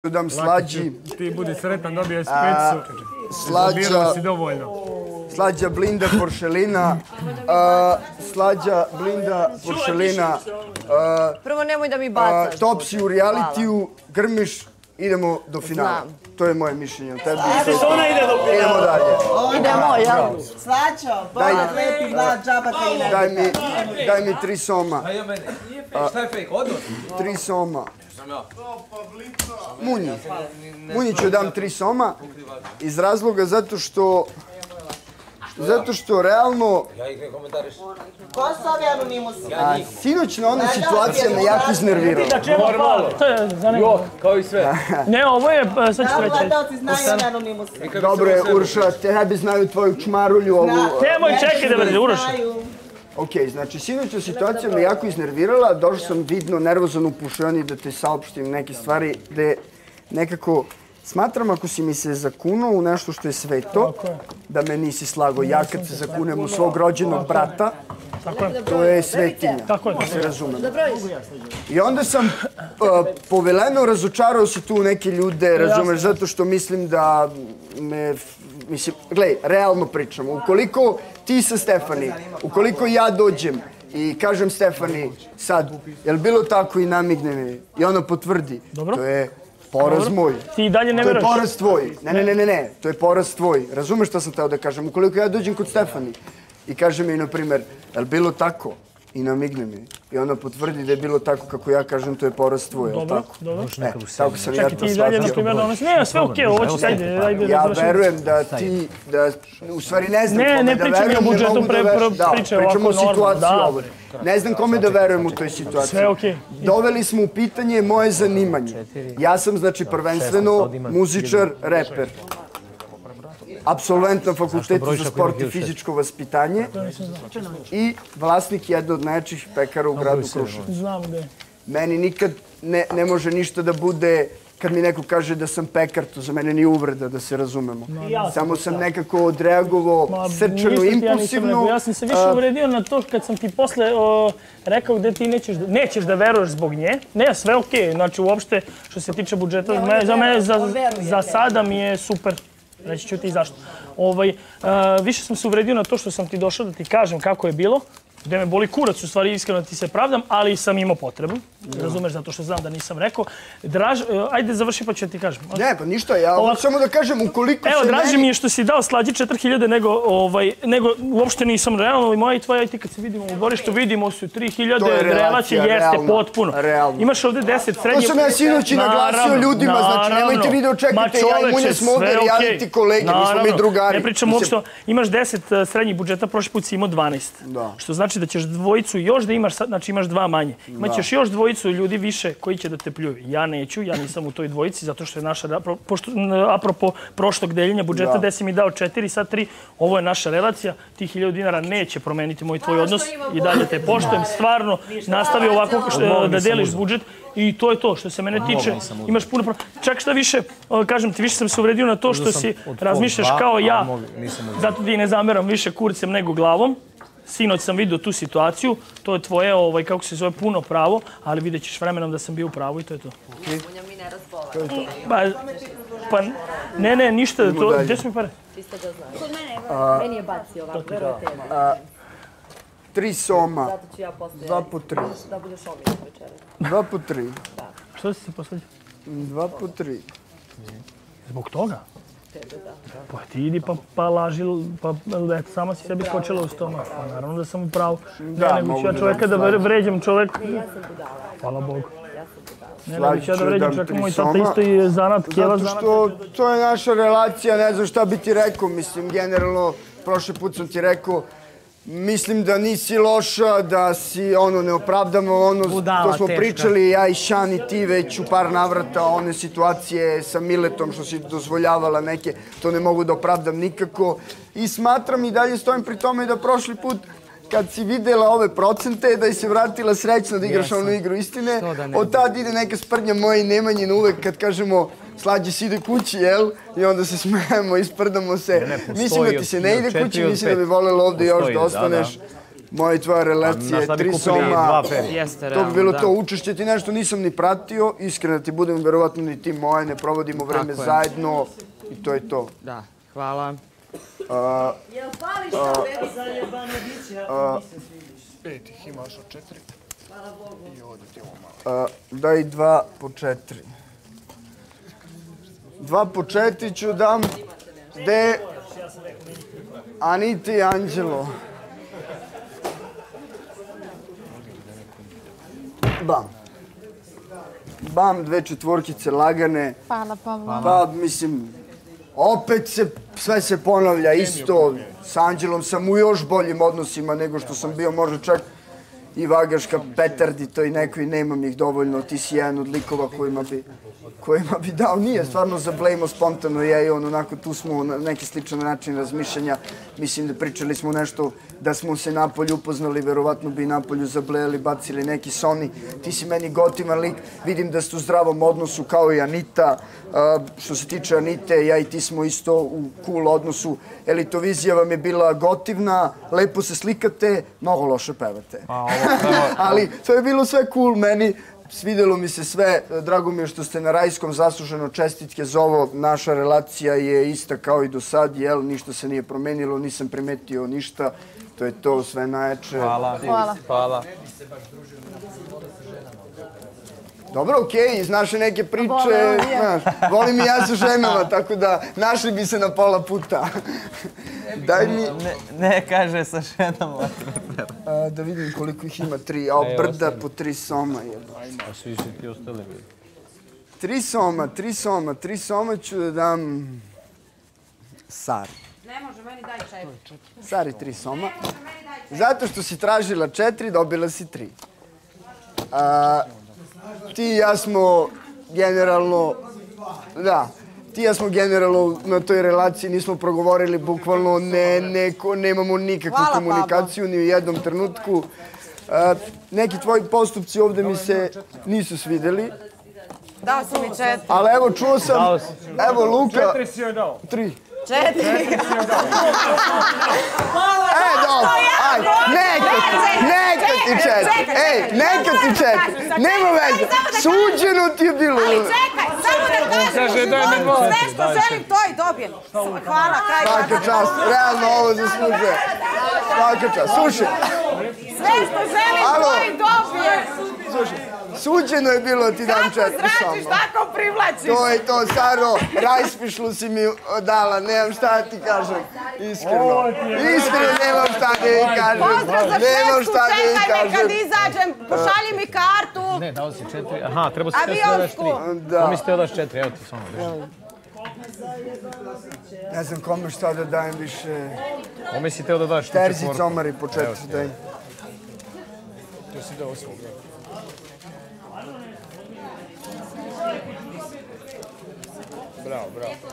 dam Slađi. Ti budi sretan, dobiješ spicu. Slađa, si dovoljno. Slađa Blinda Poršelina. Slađa Blinda Poršelina. Prvo nemoj da mi bacaš. Top si u realitiju, grmiš, idemo do finala. To je moje mišljenje o tebi. Ona ide do finala. Idemo dalje. Idemo, jel? Slačo, bolje lepi dva džaba kad je ne. Daj mi 3 soma. Šta je fake? Odnos? 3 soma. Munji. Munji ću dam 3 soma. Iz razloga zato što realno... Ja ih ne komentariš. Ko su ovi anonimusi? Sinoćna ona situacija me jako iznervirala. To je zanimljivo. Kao i sve. Ne, ovo je, sad ću reći. Gledalci znaju ovi anonimusi. Dobro je, Uroša, tebi znaju tvoju čmarulju ovu... Nemoj čekaj da vrde, Uroša. Ok, znači, sinoćna situacija me jako iznervirala. Došao sam vidno nervozan u pušoni da te saopštim neke stvari gde nekako smatram ako si mi se zakunuo u nešto što je sveto, da me nisi slago. Ja kad se zakunem u svog rođenog brata, to je svetinja, da se razumemo. I onda sam poveleno razočarao se tu neke ljude, razumeš, zato što mislim da me... Mislim, gledaj, realno pričamo. Ukoliko ti sa Stefani, ukoliko ja dođem i kažem Stefani sad, je li bilo tako i namigne mi i ona potvrdi, to je poraz moj. Ti i dalje ne veraš? To je poraz tvoj. Ne, to je poraz tvoj. Razumeš što sam teo da kažem? Ukoliko ja dođem kod Stefani i kaže mi, na primjer, je li bilo tako i namigne mi i ona potvrdi da je bilo tako kako ja kažem, to je poraz tvoj, je li tako? Dobro. Tako sam ja to Čekaj, ti i dalje, na primjer, donosi. Ne, sve okej, ovo će ajde. Ja verujem da ti, u stvari ne znam kome da verujem. Ne pričam o budžetu, pričamo o situaciji ovoj. Ne znam kome da verujem u toj situaciji. Sve okej. Doveli smo u pitanje moje zanimanje. Ja sam, znači, prvenstveno muzičar, reper. Absolvent na Fakultetu za sport i fizičko vaspitanje i vlasnik jedne od najjačih pekara u gradu Kruševcu. Znam gde. Meni nikad ne može ništa da bude, kad mi neko kaže da sam pekar, to za mene nije uvreda, da se razumemo. Samo sam nekako odreagovao srčano, impulsivno. Ja sam se više uvredio na to kad sam ti posle rekao gde ti nećeš da veruješ zbog nje. Ne, sve okej. Znači, uopšte, što se tiče budžeta, za mene za sada mi je super. Reći ću ti zašto. Više sam se uvredio na to što sam ti došao da ti kažem kako je bilo, gde me boli kurac, u stvari iskreno ti se pravdam, ali sam imao potrebu. Razumeš, zato što znam da nisam rekao. Ajde, završi pa ću ti kažem. Ne, pa ništa, ja samo da kažem, ukoliko se meni... Evo, draže mi je što si dao Slađi 4000 nego uopšte nisam realno. I moja i tvoja, i ti kad se vidimo u dvorištu, vidimo su 3000, relacija jeste potpuno. Imaš ovde 10 srednje... To sam ja sinoć i naglasio ljudima, znači nemojte vi da očekujete, ja i Munja smo ovde reality kolege, mi smo mi drugari. Ne pričam uopšte, imaš 10 srednjih budžeta, prošli put si imao 12. Što znači da ćeš dvojicu još da imaš, znači imaš 2 manje. Imaćeš još dvojicu ljudi više koji će da te pljuju. Ja neću, ja nisam u toj dvojici, zato što je naša, apropo prošlog deljenja budžeta, gde si mi dao 4, sad 3, ovo je naša relacija, tih 1000 dinara neće promeniti moj tvoj odnos i dalje te poštujem, stvarno nastavi ovako da deliš budžet i to je to što se mene tiče. Imaš puno pravo. Čak šta više, kažem ti, više sam se uvredio na to što si razmišljaš kao ja, zato ti ne zameram više kurcem nego glavom. Sinoć sam vidio tu situaciju, to je tvoje, kako se zove, puno pravo, ali vidjet ćeš vremenom da sam bio u pravu i to je to. Munja mi ne razgovara. Pa, ne, ništa, gdje su mi pare? Čisto da znam. Kod mene, meni je bacio ovako, verujte mi. 3 soma. Zato ću ja posle... 2 po 3. Da budeš omiljeno večera. 2 po 3. Što si se posledio? 2 po 3. Zbog toga? Tebe, da. Pa ti idi pa laži, pa eto, sama si sebi skočila u stomak. Pa naravno da sam u pravu. Ne, nego ću ja čoveka da vređam čovek. Ja sam budala. Hvala Bogu. Ja sam budala. Ne, nego ću ja da vređam čoveka, moj tata isto i zanat, kjeva zanat. Zato što to je naša relacija, ne znam šta bi ti rekao, mislim, generalno, prošli put sam ti rekao, mislim da nisi loša, da si, ne opravdamo to smo pričali, ja i Šan i ti već u par navrata, one situacije sa Miletom što si dozvoljavala neke, to ne mogu da opravdam nikako. I smatram i dalje stojim pri tome da prošli put kad si videla ove procente, da je se vratila srećna da igraš onu igru istine, od tad ide neka sprdnja moja i Nemanjina uvek kad kažemo Slađe si ide kući, jel? I onda se smejemo, isprdamo se. Mislim da ti se ne ide kući, mislim da bi voljela ovde još da ostaneš. moja i tvoja relacija, 3 soma. To bi bilo to. Učešće ti nešto nisam ni pratio, iskreno ti budem, verovatno ni ti moje, ne provodimo vreme zajedno i to je to. Da, hvala. Jel pališ ta beba za jebano biće? 5 ih imaš od 4. Hvala Bogu. I ovdje ti ovo malo. Daj 2 po 4. 2 po 4 ću dam. Gde? Anita i Anđelo. Bam. Bam, 2 četvorkice lagane. Hvala, Pavla. Pa, mislim, opet sve se ponavlja isto. S Anđelom sam u još boljim odnosima nego što sam bio, možda čak i vagaška petardi, to i neko i nemam ih dovoljno. Ti si jedan od likova kojima bi dao. Nije stvarno zablejmo spontano, ja i on, onako tu smo na neki sličan način razmišljanja. Mislim da pričali smo nešto, da smo se napolju upoznali, verovatno bi napolju zablejali, bacili neki Sony. Ti si meni gotivan lik, vidim da ste u zdravom odnosu kao i Anita. Što se tiče Anite, ja i ti smo isto u cool odnosu. Elitovizija vam je bila gotivna, lepo se slikate, mnogo loše pevate. Ali to je bilo sve cool meni. Svidelo mi se sve, drago mi je što ste na Rajskom, zasluženo čestitke za ovo. Naša relacija je ista kao i do sad, jel? Ništa se nije promenilo, nisam primetio ništa. To je to, sve najjače. Hvala. Dobro, okej, iz naše neke priče, volim i ja sa ženama, tako da našli bi se na pola puta. Daj mi... Ne kaže sa ženama. Da vidim koliko ih ima, 3, a brda po 3 soma. A svi su ti ostali? 3 soma ću da dam Sari. Ne može, meni daj 4. Sari 3 soma. Zato što si tražila 4, dobila si 3. Ti i ja smo generalno, na toj relaciji nismo progovorili, bukvalno nemamo nikakvu komunikaciju ni u jednom trenutku. Neki tvoji postupci ovde mi se nisu svideli. Dao si mi 4. Ali evo, čuo sam, evo Luka. 4 si joj dao. 3. 4. Dobro, ajde, neka ti 4. Ej, neka ti 4. Nema veze, suđeno ti je bilo. Ali čekaj, samo da kažem, sve što želim to i dobijem. Hvala, kraj. Svaka čast, realno ovo zaslužuje. Svaka čast, slušaj. Sve što želim to i dobijem. Slušaj, suđeno je bilo ti dam 4 soma. Kako zračiš, tako privlačiš. To je to, Saro, rajspišlu si mi dala, nemam šta ti kažem, iskreno. Iskreno nemam šta da ti kažem. Pozdrav za šesku, čekaj me kad izađem, pošalji mi kartu. Ne, dao si 4, aha, treba si 4, avionsku. To mi ste daš 4, evo ti samo. Ne znam kome šta da dajem više. Kome si teo da daš? Terzi comari po 4 daj. To si dao svog. Bravo.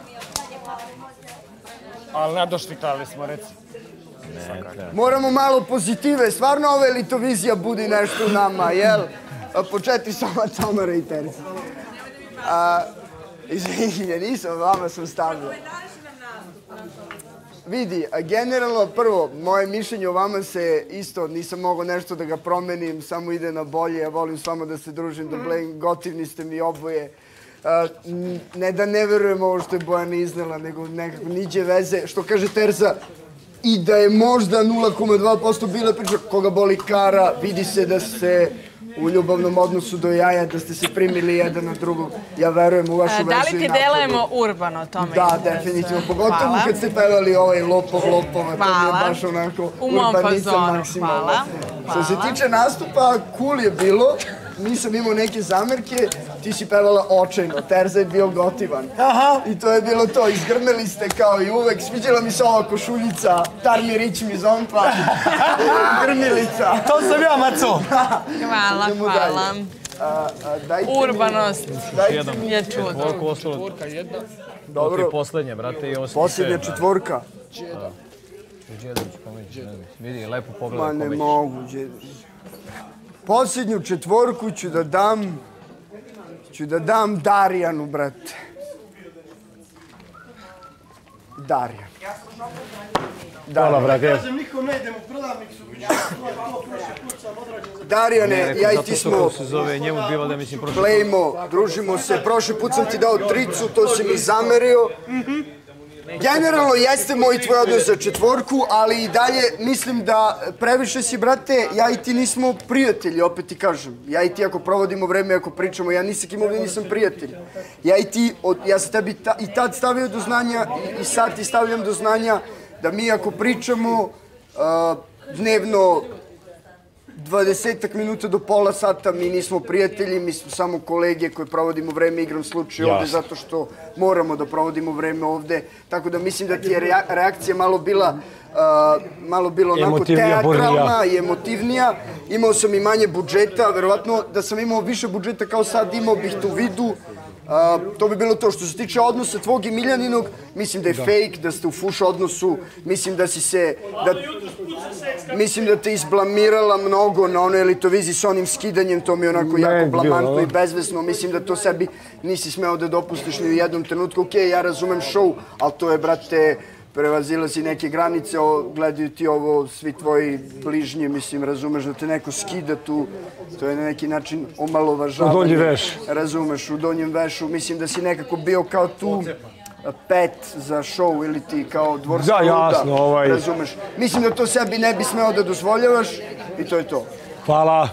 Ali nadoštikali smo, reci. Moramo malo pozitive, stvarno ova elitovizija budi nešto u nama, jel? Po 4 soma comara i terzi. Izvinite, nisam, vama sam stavio. Vidi, generalno, prvo, moje mišljenje o vama se isto, nisam mogao nešto da ga promenim, samo ide na bolje, ja volim s vama da se družim, da blejim, gotivni ste mi oboje. Ne da ne verujem ovo što je Bojana iznela, nego nekako niđe veze, što kaže Terza, i da je možda 0,2% bila priča, koga boli kara, vidi se da se u ljubavnom odnosu do jaja, da ste se primili jedan na drugog. Ja verujem u vašu vezu i napadu. Da li ti delujemo urbano, to me Da, definitivno. Pogotovo kad ste pevali ovaj lopova, to mi je baš onako urbanizam maksimalno. Što se tiče nastupa, cool je bilo. Nisam imao neke zamerke, ti si pevala očajno, Terza je bio gotivan. I to je bilo to, izgrmeli ste kao i uvek, sviđala mi se ova košuljica, Tarmi Rić mi zompa, grmilica. To sam ja, Maco. Hvala. Urbanost je čudo. Koliko ostalo? Četvorka jedna. Dobro. To je poslednje, brate, i ovo sve. Posljednja četvorka. Đedović pomeđu, vidi, lepo Ma pogleda ne pomeđu. mogu, Đedović. Posljednju četvorku ću da dam Darijanu, brate. Darija. Hvala, brate. Kažem, nikom ne idem u prodavnicu, to prošli put sam odrađen za... Darijane, ja i ti smo se zove njemu biva da mislim prošli. plejmo, družimo se. Prošli put sam ti dao tricu, to si mi zamerio. Generalno jeste moj tvoj odnos za četvorku, ali i dalje mislim da previše si, brate, ja i ti nismo prijatelji, opet ti kažem. Ja i ti ako provodimo vreme, ako pričamo, ja ni sa kim ovdje nisam prijatelj. Ja i ti, ja sam tebi i tad stavio do znanja i sad ti stavljam do znanja da mi ako pričamo dnevno 20 minuta do pola sata, mi nismo prijatelji, mi smo samo kolege koji provodimo vreme igram slučaj ovde zato što moramo da provodimo vreme ovde. Tako da mislim da ti je reakcija malo bila onako teatralna i emotivnija. Imao sam i manje budžeta, verovatno da sam imao više budžeta kao sad, imao bih to u vidu. To bi bilo to. Što se tiče odnosa tvog i Miljaninog, mislim da je fake, da ste u fuš odnosu, mislim da si se... Mislim da te izblamirala mnogo na onoj elitoviziji s onim skidanjem, to mi je onako jako blamantno i bezvesno. Mislim da to sebi nisi smeo da dopustiš ni u jednom trenutku. Okej, ja razumem show, ali to je, brate, prevazilazi neke granice, gledaju ti ovo svi tvoji bližnji, mislim, razumeš da te neko skida tu, to je na neki način omalovažavanje. U donji veš. Razumeš, u donjem vešu, mislim da si nekako bio kao tu pet za show ili ti kao dvorska luda. Da, jasno, razumeš. Mislim da to sebi ne bi smeo da dozvoljavaš i to je to. Hvala.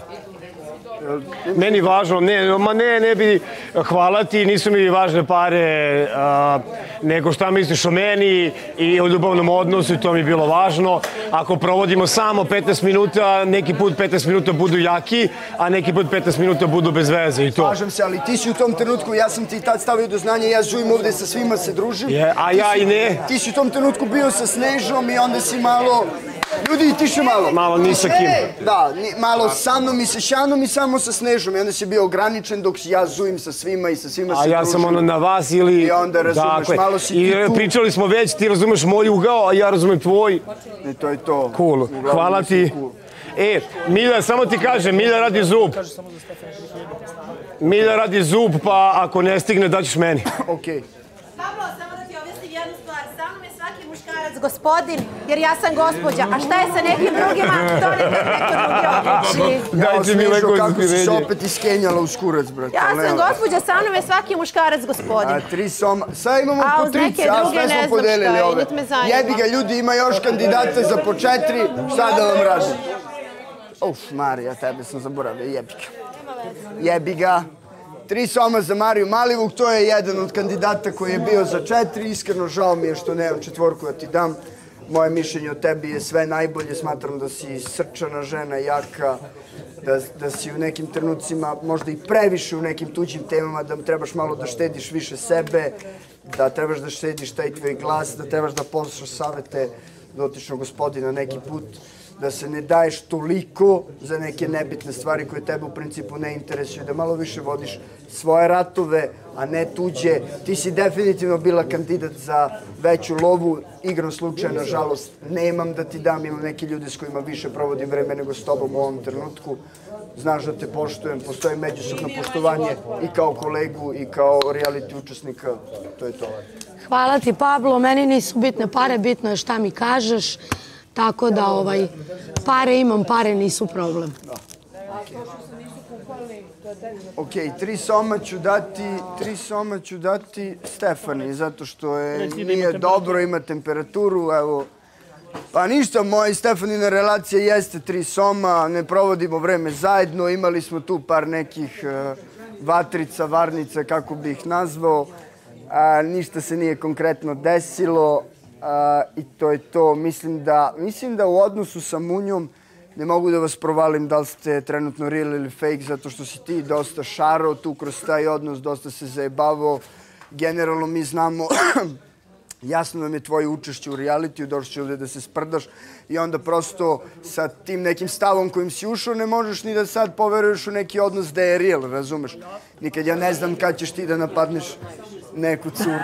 Meni važno, ne bi, hvala ti, nisu mi važne pare, nego šta misliš o meni i o ljubavnom odnosu i to mi je bilo važno. Ako provodimo samo 15 minuta, neki put 15 minuta budu jaki, a neki put 15 minuta budu bez veze i to. Slažem se, ali ti si u tom trenutku, ja sam ti tad stavio do znanja, ja živim ovde sa svima se družim. A ja i ne. Ti si u tom trenutku bio sa Snežom i onda si malo... Ljudi, tiše malo. Malo ni sa kim. Da, malo sa mnom i sa Šanom i samo sa Snežom. I onda si bio ograničen dok ja zujim sa svima i sa svima se družim. A ja sam ono na vas ili... I onda razumeš, malo si ti tu. I pričali smo već, ti razumeš moj ugao, a ja razumem tvoj. I to je to. Cool, hvala ti. Milja, samo ti kažem, Milja radi zub. Milja radi zub, pa ako ne stigne, daćeš meni. Okej. Pablo, samo da ti objasnim jednu stvar. Sa mnom je svaki muškarac gospodin, jer ja sam gospođa. A šta je sa nekim drugima, to neka neko drugi odluči. Dajte mi neko kako si se izvinjenje. opet iskenjala uz kurac, brate. Ja sam gospođa, sa mnom je svaki muškarac gospodin. Sad imamo po trici, a sve smo podelili ove. Jebi ga, ljudi, ima još kandidata za po 4. Šta da vam radim? Uf, Marija, tebe sam zaboravio, jebi ga. Jebi ga. 3 soma za Mariju Malivuk, to je jedan od kandidata koji je bio za 4. Iskreno žao mi je što nemam 4 da ti dam. Moje mišljenje o tebi je sve najbolje. Smatram da si srčana žena, jaka, da si u nekim trenucima, možda i previše u nekim tuđim temama, da trebaš malo da štediš više sebe, da trebaš da štediš taj tvoj glas, da trebaš da poslušaš savete dotičnog gospodina neki put, da se ne daješ toliko za neke nebitne stvari koje tebe u principu ne interesuju, da malo više vodiš svoje ratove, a ne tuđe. Ti si definitivno bila kandidat za veću lovu. Igram slučaja, nažalost, nemam da ti dam. Imam neke ljude s kojima više provodim vreme nego s tobom u ovom trenutku. Znaš da te poštujem, postoji međusobno poštovanje i kao kolegu i kao reality učesnika. To je to. Hvala ti, Pablo. Meni nisu bitne pare, bitno je šta mi kažeš. Tako da pare imam, pare nisu problem. Ok, 3 soma ću dati Stefani, zato što nije dobro, ima temperaturu, evo. Pa ništa, moja i Stefanina relacija jeste 3 soma, ne provodimo vreme zajedno, imali smo tu par nekih vatrica, varnica, kako bih ih nazvao. Ništa se nije konkretno desilo. I to je to. Mislim da u odnosu sa Munjom ne mogu da vas provalim da li ste trenutno real ili fake, zato što si ti dosta šarao tu kroz taj odnos, dosta se zajebavao. Generalno mi znamo, jasno nam je tvoje učešće u realitiju, došli će ovdje da se sprdaš i onda prosto sa tim nekim stavom kojim si ušao ne možeš ni da sad poveruješ u neki odnos da je real, razumeš? Nikad ja ne znam kad ćeš ti da napadneš neku curu.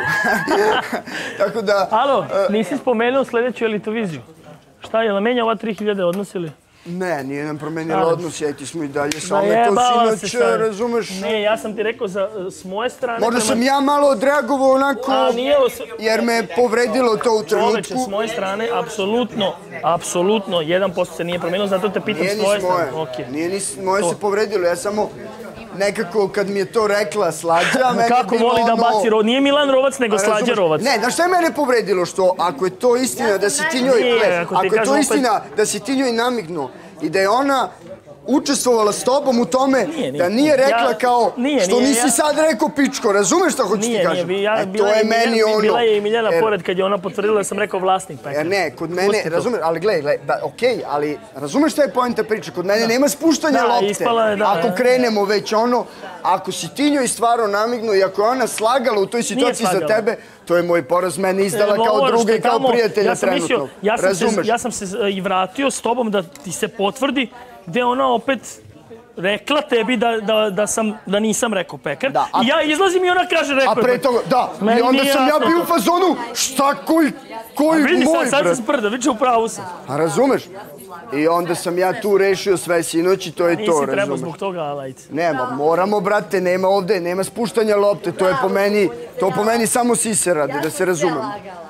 Alo, nisi spomenuo sljedeću elitoviziju. Šta je, li menja ova 3000 odnosili? Ne, nije nam promenilo odnos, ja i ti smo i dalje sa ome. Zajebala To se sinoć, sad. razumeš? Ne, ja sam ti rekao s moje strane... Možda sam ja malo odreagovao onako, jer me je povredilo to u trenutku. Čoveče, s moje strane, apsolutno, 1% se nije promenilo, zato te pitam s tvoje strane. Nije ni moje se povredilo, ja samo nekako kad mi je to rekla Slađa, meni je bilo ono... Kako voli da baci Rovac, nije Milan Rovac, nego Slađa Rovac. Ne, znaš šta je mene povredilo? Što ako je to istina da si ti njoj... Ako je to istina da si ti njoj namignuo i da je ona učestvovala s tobom u tome, da nije rekla kao što nisi sad rekao pičko, razumeš šta hoću ti kažem? To je meni ono... Bila je i Miljana pored kad je ona potvrdila da sam rekao vlasnik pekara. Ne, kod mene, razumeš, ali gledaj, okej, ali razumeš šta je poenta priče? Kod mene nema spuštanja lopte. Ako krenemo već ono, ako si ti njoj stvarno namignuo i ako je ona slagala u toj situaciji za tebe, to je moj poraz, mene izdala kao druga i kao prijatelja trenutno. Ja sam se i vratio s tobom da ti se potvrdi gde ona opet rekla tebi da nisam rekao pekar. I ja izlazim i ona kaže rekao je pekar. A pre toga, da. I onda sam ja bio u fazonu, šta koji moj, vidi sad se sprda, vidi u pravu sam. A razumeš? I onda sam ja tu rešio sve sinoć i to je to, razumeš? Nisi trebao zbog toga, alajte. Nema, moramo, brate, nema ovde, nema spuštanja lopte, to je po meni samo sise radi, da se razumem.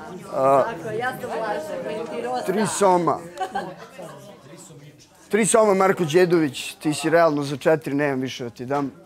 Tri soma. 3 soma, Marko Đedović, ti si realno za 4, nemam više da ti dam.